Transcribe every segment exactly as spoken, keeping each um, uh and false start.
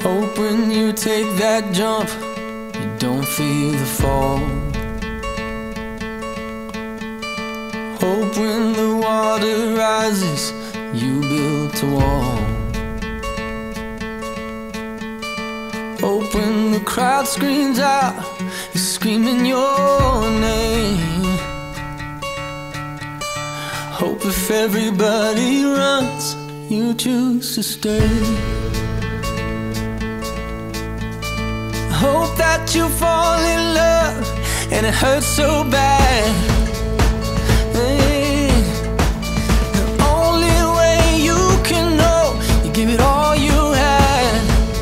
Hope when you take that jump, you don't feel the fall. Hope when the water rises, you built a wall. Hope when the crowd screams out, you're screaming your name. Hope if everybody runs, you choose to stay. Hope that you fall in love and it hurts so bad. Hey, the only way you can know, you give it all you had.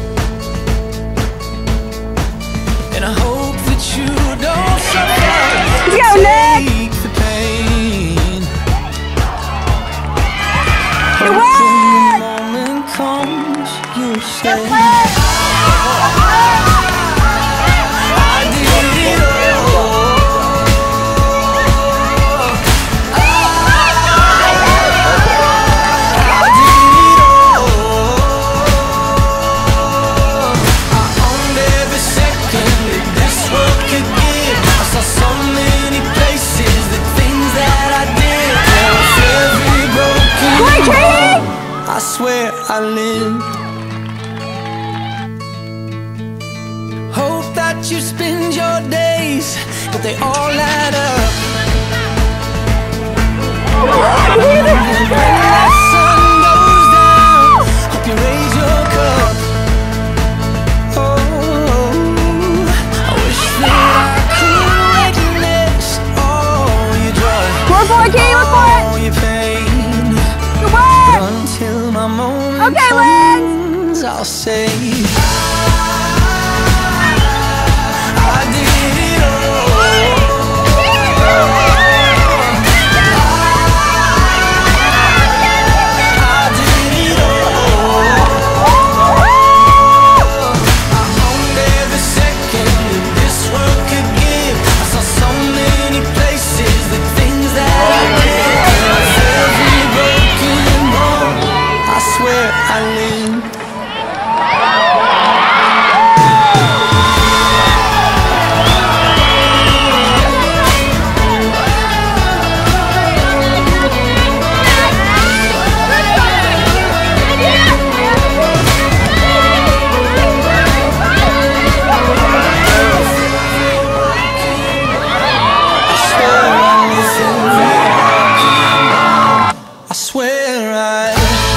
And I hope that you don't suffer. Let's go, Nick! Take the pain. Good Hope work! when the moment comes, you'll say, I swear I lived. Hope that you spend your days, but they all add up. When that sun goes down, hope you raise your cup. Oh, I wish that I could witness all your joy, More for it, Katie, more for it! all your pain. Good work! Until my moment Okay, comes, I'll say I did it all. I did it all. I owned every second that this world could give. I saw so many places, the things that I did. Every broken bone, I swear I lived. I swear I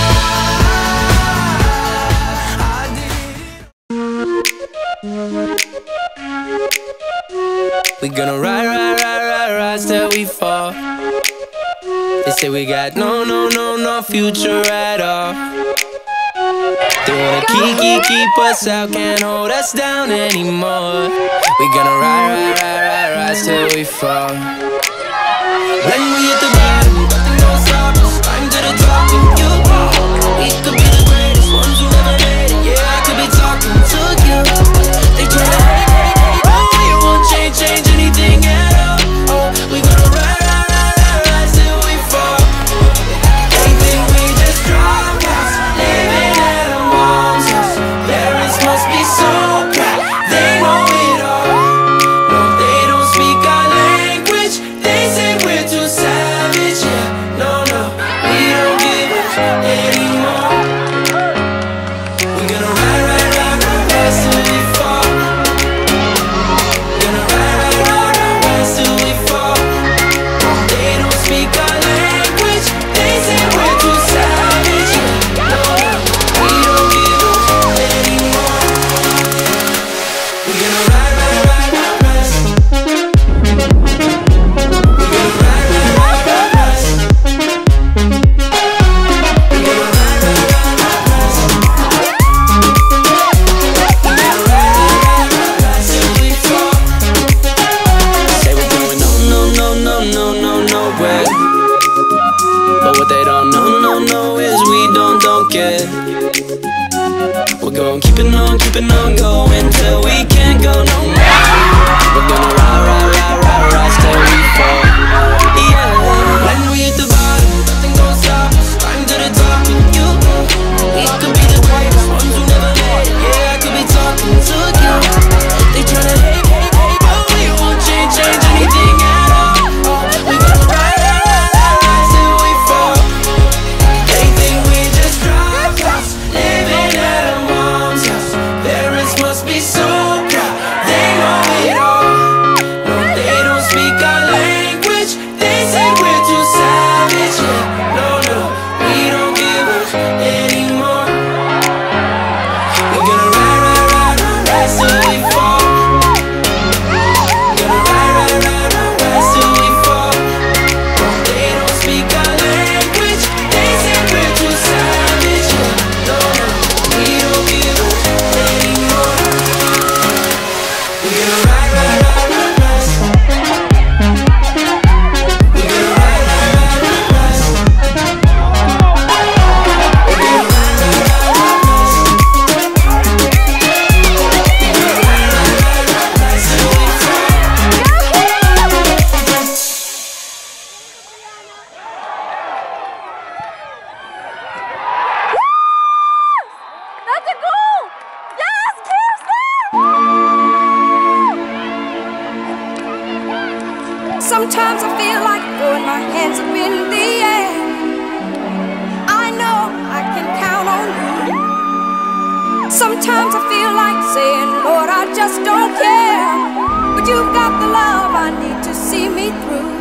we gonna ride, ride, ride, ride, rise till we fall. They say we got no, no, no, no future at all. They wanna keep, keep, keep us out, can't hold us down anymore. We gonna ride, ride, ride, ride, rise till we fall. When we hit the bottom, nothing gon' stop us. Climb to the top with you. We could be the greatest ones who ever made it. Yeah, I could be talking to you. They try to hate, hate, hate. Oh, you won't change, change anything at all. Oh, we gonna ride, ride, ride, ride, rise till we fall. They think we just drop out, living at a mom's house. Parents must be so proud, they know it all. No, they don't speak our language. They say we're too savage. Yeah, no, no, we don't give up anymore. We gonna ride, ride, ride, ride, rise till we fall. Gonna ride, ride, ride, ride, rise till we fall. They don't speak our language. They say we're too savage. Yeah, no, no, we don't give up anymore. We gonna ride, ride, ride, ride, rise. We gonna ride, ride, ride, ride, rise. We gonna ride, ride, ride, ride, rise. We gonna ride, ride, ride, ride, rise till we fall. Say we're going no, no, no, no, no, no, nowhere. But what they don't know, no, no, is we don't, don't care. We're going keeping on, keeping on going till we can't go no more. We're gonna ride, ride, ride, ride, rise till we fall. Yeah. When we hit the bottom, nothing gon' stop us. Climb to the top with you. We could be the greatest ones who never made it. Yeah, I Sometimes I feel like throwing my hands up in the air. I know I can count on you. Sometimes I feel like saying, Lord, I just don't care. But you've got the love I need to see me through.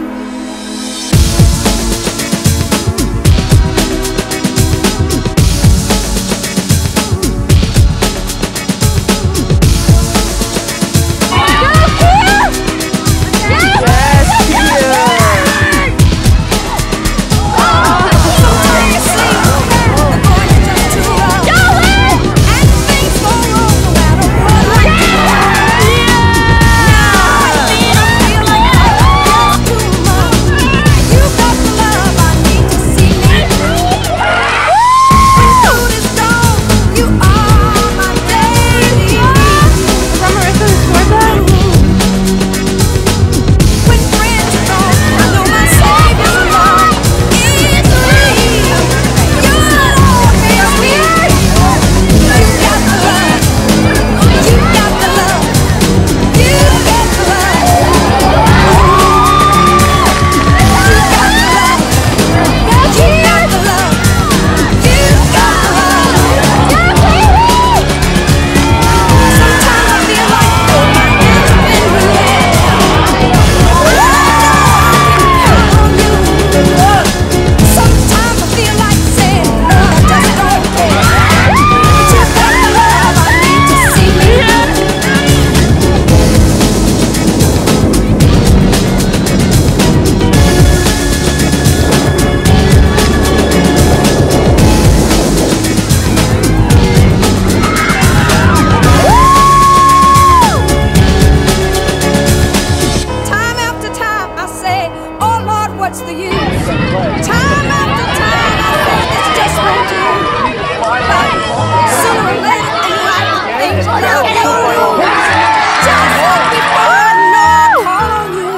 What's the use? Time after time I think it's just won't do. But sooner or later in life things love you lose. Just like before I know I call on you.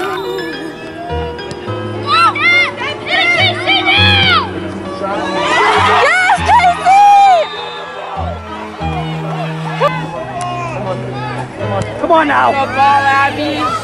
Yes, Casey! Come on now! Come on now!